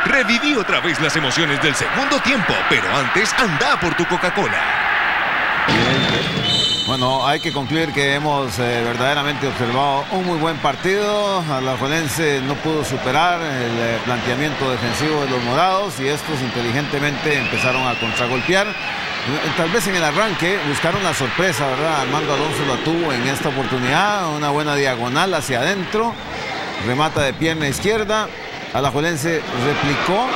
Reviví otra vez las emociones del segundo tiempo, pero antes anda por tu Coca-Cola. Bueno, hay que concluir que hemos verdaderamente observado un muy buen partido. Alajuelense no pudo superar el planteamiento defensivo de los morados y estos inteligentemente empezaron a contragolpear. Tal vez en el arranque buscaron la sorpresa, ¿verdad? Armando Alonso la tuvo en esta oportunidad, una buena diagonal hacia adentro, remata de pierna izquierda, Alajuelense replicó.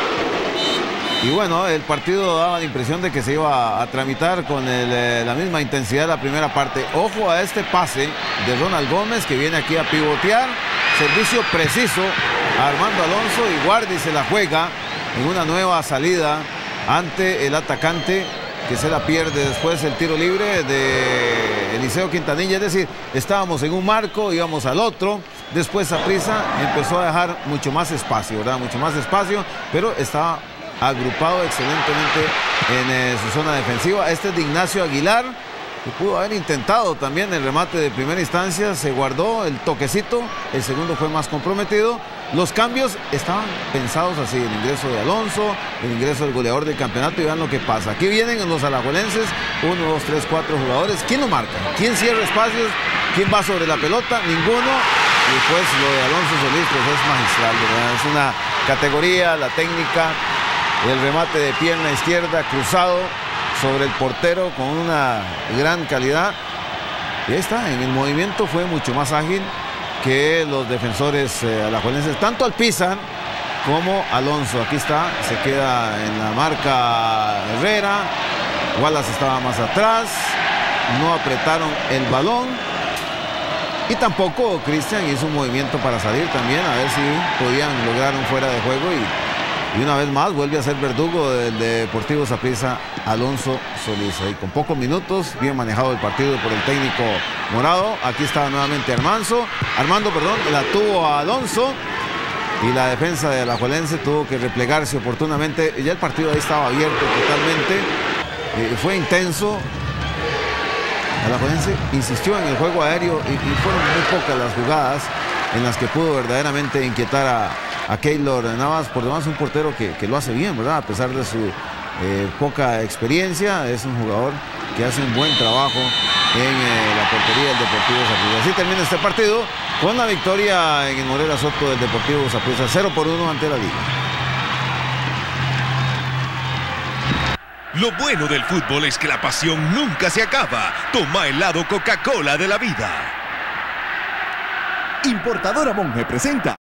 Y bueno, el partido daba la impresión de que se iba a tramitar con la misma intensidad de la primera parte. Ojo a este pase de Ronald Gómez que viene aquí a pivotear. Servicio preciso a Armando Alonso y Guardi se la juega en una nueva salida ante el atacante que se la pierde después el tiro libre de Eliseo Quintanilla. Es decir, estábamos en un marco, íbamos al otro. Después Saprissa empezó a dejar mucho más espacio, ¿verdad? Mucho más espacio, pero estaba agrupado excelentemente en su zona defensiva. Este es de Ignacio Aguilar, que pudo haber intentado también el remate de primera instancia, se guardó el toquecito, el segundo fue más comprometido. Los cambios estaban pensados así, el ingreso de Alonso, el ingreso del goleador del campeonato, y vean lo que pasa. Aquí vienen los alajuelenses, 1, 2, 3, 4 jugadores. ¿Quién lo marca? ¿Quién cierra espacios? ¿Quién va sobre la pelota? Ninguno. Y después lo de Alonso Solís pues es magistral, ¿verdad? Es una categoría, la técnica. El remate de pierna izquierda cruzado sobre el portero con una gran calidad. Y ahí está, en el movimiento fue mucho más ágil que los defensores alajuelenses, tanto Alpizar como Alonso. Aquí está, se queda en la marca Herrera. Wallace estaba más atrás, no apretaron el balón. Y tampoco Cristian hizo un movimiento para salir también, a ver si podían lograr un fuera de juego. Y una vez más vuelve a ser verdugo del Deportivo Saprissa Alonso Solís. Y con pocos minutos, bien manejado el partido por el técnico morado. Aquí estaba nuevamente Armando, la tuvo a Alonso. Y la defensa de Alajuelense tuvo que replegarse oportunamente. Ya el partido ahí estaba abierto totalmente. Fue intenso. Alajuelense insistió en el juego aéreo y fueron muy pocas las jugadas en las que pudo verdaderamente inquietar a Keylor Navas. Por demás, un portero que lo hace bien, ¿verdad? A pesar de su poca experiencia, es un jugador que hace un buen trabajo en la portería del Deportivo Saprissa. Así termina este partido con la victoria en el Morera Soto del Deportivo Saprissa, 0-1 ante la Liga. Lo bueno del fútbol es que la pasión nunca se acaba. Toma helado Coca-Cola de la vida. Importadora Monge presenta